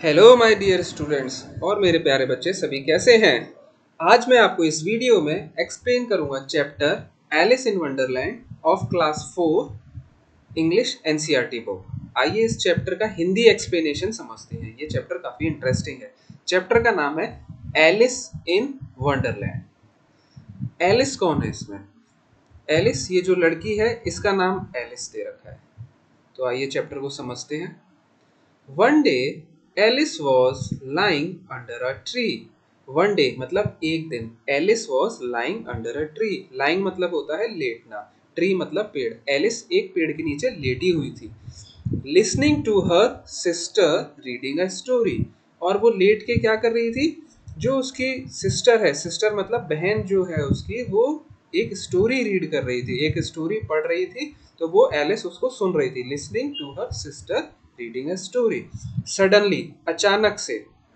Hello my dear students और मेरे प्यारे बच्चे सभी कैसे हैं। आज मैं आपको इस वीडियो में एक्सप्लेन करूंगा chapter Alice in Wonderland of class 4 English NCERT book. आइए इस चैप्टर का हिंदी एक्सप्लेनेशन समझते हैं। ये चैप्टर काफ़ी इंटरेस्टिंग है। चैप्टर का नाम है एलिस इन वंडरलैंड। एलिस कौन है इसमें? एलिस ये जो लड़की है इसका नाम एलिस दे रखा है। तो आइए चैप्टर को समझते हैं। One day, Alice was lying under a tree. One day मतलब एक दिन। Alice was lying under a tree. Lying मतलब होता है लेटना, tree मतलब पेड़। Alice एक पेड़ के नीचे लेटी हुई थी। Listening to her sister reading a story. और वो लेट के क्या कर रही थी? जो उसकी सिस्टर है, सिस्टर मतलब बहन जो है उसकी, वो एक स्टोरी रीड कर रही थी, एक स्टोरी पढ़ रही थी। तो वो एलिस उसको सुन रही थी। Listening to her sister reading a story. Suddenly अचानक से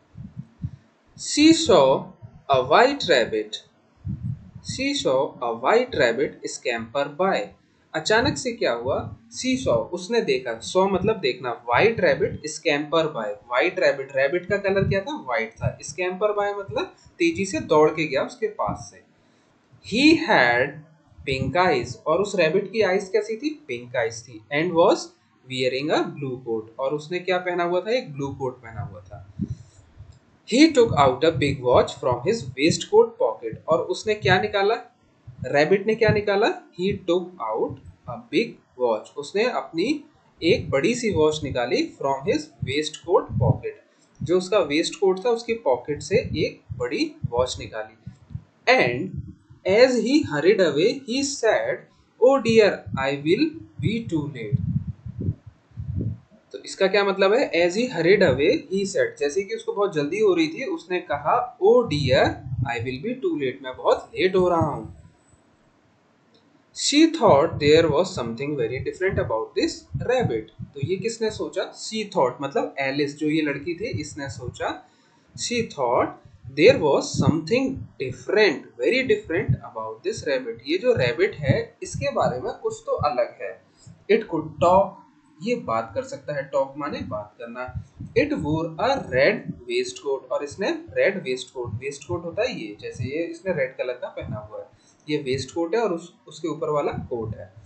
she saw a white rabbit she saw a white rabbit scamper by. अचानक से क्या हुआ? शी सॉ उसने देखा, सॉ मतलब देखना, white rabbit scamper by. White rabbit, rabbit का कलर क्या था? वाइट था। स्कैम्पर बाय मतलब तेजी से दौड़ के गया उसके पास से। ही हैड पिंक आइज और उस रैबिट की आइज कैसी थी? पिंक आइज थी। And was wearing a blue coat और उसने क्या पहना हुआ था? एक ब्लू कोट पहना हुआ था। He took out a big watch from his waistcoat pocket और उसने क्या निकाला? रैबिट ने क्या निकाला? He took out a big watch. उसने अपनी एक बड़ी सी वॉच निकाली from his waistcoat pocket. जो उसका वेस्ट कोट था उसकी पॉकेट से एक बड़ी वॉच निकाली। And as he hurried away, he said, "Oh dear, I will be too late." तो इसका क्या मतलब है? As he hurried away, he said, जैसे कि उसको बहुत जल्दी हो रही थी, उसने कहा, "Oh dear, I will be too late." मैं बहुत लेट हो रहा हूँ। She thought there was something very different about this rabbit. तो ये किसने सोचा? She thought मतलब एलिस जो ये लड़की थी इसने सोचा। She thought there was something different, very different about this rabbit. ये जो rabbit है इसके बारे में कुछ तो अलग है। It could talk, ये बात कर सकता है। talk माने बात करना। It wore a red waistcoat और इसने red waistcoat, waistcoat होता है ये, जैसे ये इसने red कलर का पहना हुआ है। ये वेस्टकोट है और उसके ऊपर वाला कोट है।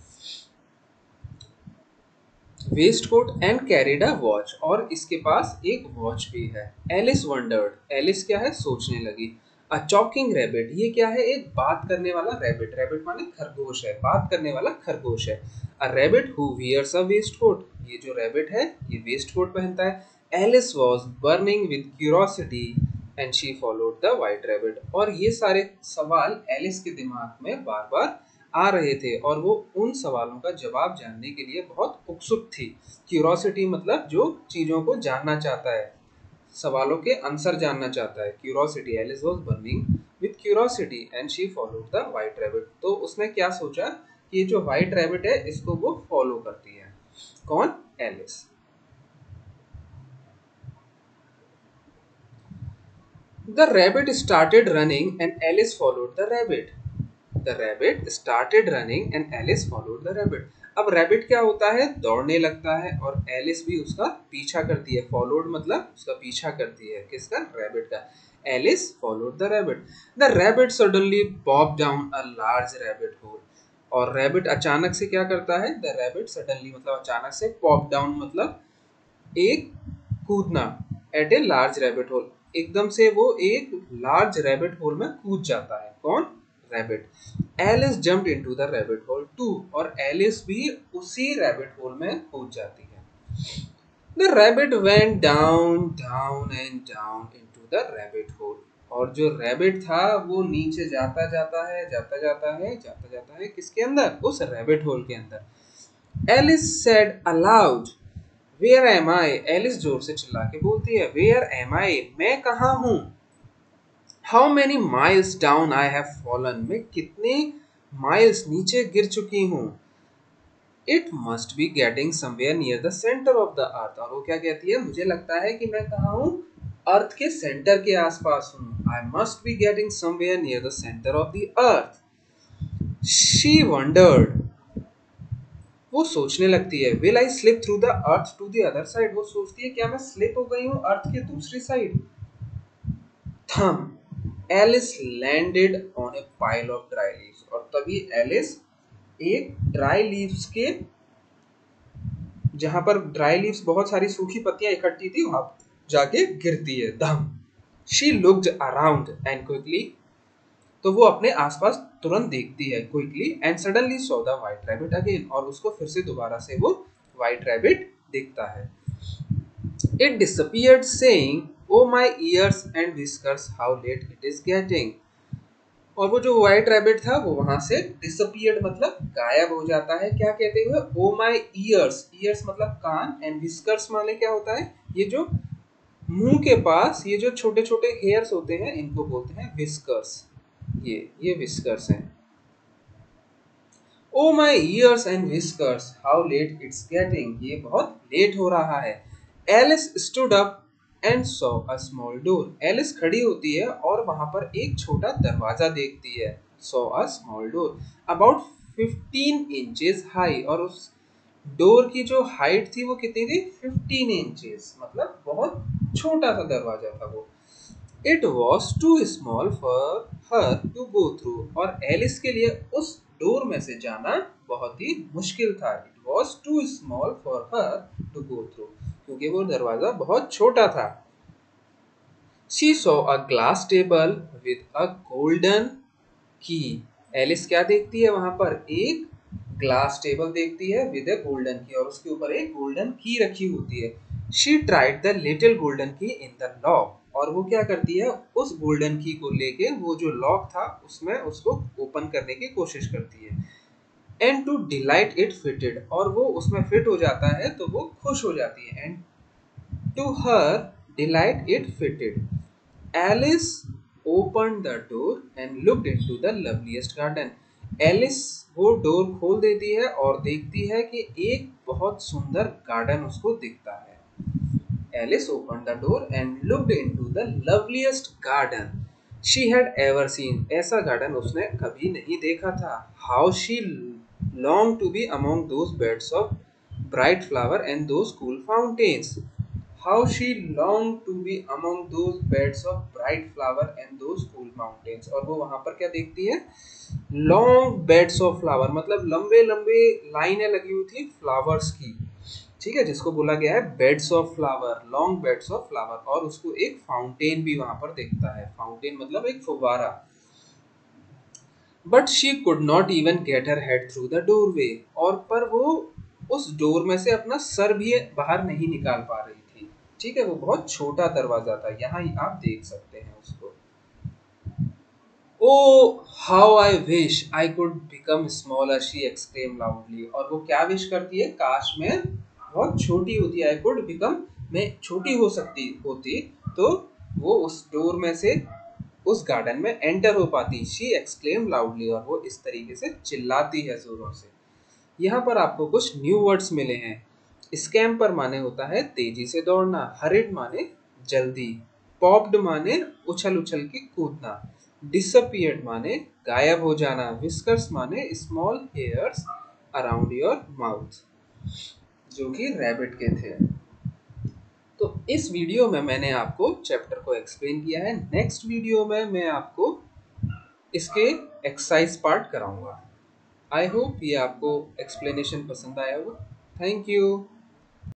Waistcoat and carried a watch और इसके पास एक वॉच भी है। एलिस वंडर्ड, एलिस क्या है? सोचने लगी। अ चॉकिंग रैबिट, ये क्या है? एक बात करने वाला रैबिट। रैबिट माने खरगोश है, बात करने वाला खरगोश है। A rabbit who wears a waistcoat, ये जो रैबिट है ये वेस्ट कोट पहनता है। Alice was burning with curiosity and she followed the white rabbit. और ये सारे सवाल एलिस के दिमाग में बार बार आ रहे थे और वो उन सवालों का जवाब जानने के लिए बहुत उत्सुक थी। क्यूरोसिटी मतलब जो चीज़ों को जानना चाहता है, सवालों के आंसर जानना चाहता है। Curiosity, Alice was burning with curiosity and she followed the white rabbit. तो उसने क्या सोचा कि ये जो व्हाइट रैबिट है इसको वो फॉलो करती है। कौन? Alice. The rabbit started running and Alice followed the rabbit. The rabbit started running and Alice followed the rabbit. अब रैबिट क्या होता है? दौड़ने लगता है और एलिस भी उसका पीछा करती है। फॉलोड मतलब उसका पीछा करती है। किसका? रैबिट का। Alice followed the rabbit. The rabbit suddenly pop down a large rabbit hole. और रैबिट अचानक से क्या करता है? द रैबिट सडनली मतलब अचानक से, पॉप डाउन मतलब एक कूदना, at a large rabbit hole एकदम से वो एक लार्ज रैबिट होल में कूद जाता है। कौन? Rabbit. Alice jumped into the rabbit hole too और एलिस भी उसी रैबिट होल में कूद जाती है। The rabbit went down down and down into the rabbit hole और जो रैबिट था वो नीचे जाता जाता है, जाता जाता है, जाता जाता है। किसके अंदर? उस रैबिट होल के अंदर। Alice said aloud, where am I. Alice जोर से चिल्ला के बोलती है, वेयर एम आई, मैं कहाँ हूँ। How many miles down I have fallen, मैं कितने माइल्स नीचे गिर चुकी हूँ। It must be getting somewhere near the centre of the earth. और वो क्या कहती है? मुझे लगता है कि मैं कहाँ हूँ? अर्थ के सेंटर के आसपास हूँ। I must be getting somewhere near the centre of the earth. She wondered, वो सोचने लगती है, will I slip through the earth to the other side. वो सोचती है क्या मैं स्लिप हो गई हूँ अर्थ के दूसरी साइड। थम Alice landed on a pile of dry leaves. और तभी एलिस एक ड्राई लीव्स के, जहां पर ड्राई लीव्स बहुत सारी सूखी पत्तियां इकट्ठी थी, वहां जाके गिरती है। धम। She looked around and quickly. तो वो अपने आसपास तुरंत देखती है quickly, and suddenly saw the white rabbit again. और उसको फिर से दोबारा से वो व्हाइट रैबिट दिखता है। It disappeared saying, oh my ears and whiskers how late it is getting. और वो जो व्हाइट रैबिट था वो वहां से डिसअपीयर्ड मतलब गायब हो जाता है। क्या कहते हुए? ओ माय ईयर्स। ईयर्स मतलब कान, एंड व्हिस्कर्स माने क्या होता है? ये जो मुंह के पास ये जो छोटे छोटे हेयर्स होते हैं इनको बोलते हैं व्हिस्कर्स। ये व्हिस्कर्स हैं। Oh my ears and whiskers how late it's getting. ये बहुत लेट हो रहा है। Alice stood up and saw a small door. Alice खड़ी होती है और वहां पर एक छोटा दरवाजा देखती है। Saw a small door about 15 inches high. और उस डोर की जो हाइट थी वो कितनी थी? 15 इंचेस, मतलब बहुत छोटा सा दरवाजा था वो। It was too small for her to go through. और एलिस के लिए उस डोर में से जाना बहुत ही मुश्किल था। It was too small for her to go through, क्योंकि वो दरवाजा बहुत छोटा था। She saw a glass table with a golden key. Alice क्या देखती है वहां पर? एक ग्लास टेबल देखती है विद अ गोल्डन की, और उसके ऊपर एक गोल्डन की रखी होती है। She tried the little golden key in the lock. और वो क्या करती है? उस गोल्डन की को लेके वो जो लॉक था उसमें उसको ओपन करने की कोशिश करती है। And to delight it fitted. और वो उसमें फिट हो जाता है तो वो खुश हो जाती है। And to her delight it fitted. Alice opened the door and looked into the loveliest garden. Alice वो डोर खोल देती है और देखती है कि एक बहुत सुंदर गार्डन उसको दिखता है। Alice opened the door and looked into the loveliest garden she had ever seen. ऐसा गार्डन उसने कभी नहीं देखा था। How she longed to be among those beds of bright flower and those cool fountains. How she longed to be among those beds of bright flower and those cool mountains. और वो वहां पर क्या देखती है? लॉन्ग बेड्स ऑफ फ्लावर, मतलब लंबे लंबे लाइनें लगी हुई थी फ्लावर्स की, ठीक है, जिसको बोला गया है beds of flower, long beds of flower. और उसको एक फाउंटेन भी वहां पर देखता है। फाउंटेन मतलब एक फुव्वारा। But she could not even get her head through the doorway. और पर वो उस डोर में से अपना सर भी बाहर नहीं निकाल पा रही थी। ठीक है, वो बहुत छोटा दरवाजा था। यहाँ ही आप देख सकते हैं उसको। Oh how I wish I could become smaller, she exclaim loudly. और वो क्या विश करती है? काश मैं बहुत छोटी होती। आई कुड बिकम, मैं छोटी हो सकती होती तो वो उस डोर में से उस गार्डन में एंटर हो पाती। She exclaim loudly. और वो इस तरीके से चिल्लाती है जोरों से। यहाँ पर आपको कुछ न्यू वर्ड्स मिले हैं। स्कैम्पर माने होता है तेजी से दौड़ना, हरिड माने जल्दी, पॉप्ड माने उछल उछल के कूदना, डिसअपियर्ड माने गायब हो जाना, विस्कर्स माने small hairs around your mouth, जो कि रैबिट के थे। तो इस वीडियो में मैंने आपको चैप्टर को एक्सप्लेन किया है। नेक्स्ट वीडियो में मैं आपको इसके एक्सरसाइज पार्ट कराऊंगा। आई होप ये आपको एक्सप्लेनेशन पसंद आया होगा। Thank you.